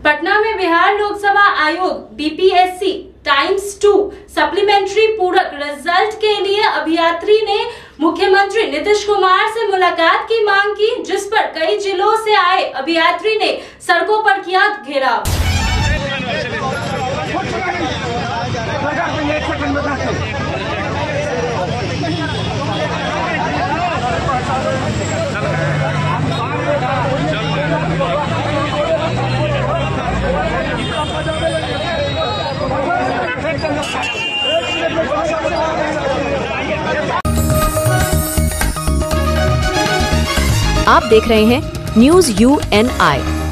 पटना में बिहार लोकसभा आयोग BPSC times 2 supplementary पूरक रिजल्ट के लिए अभियात्री ने मुख्यमंत्री नीतीश कुमार से मुलाकात की मांग की, जिस पर कई जिलों से आए अभियात्री ने सड़कों पर किया घेराव। आप देख रहे हैं न्यूज़ UNI।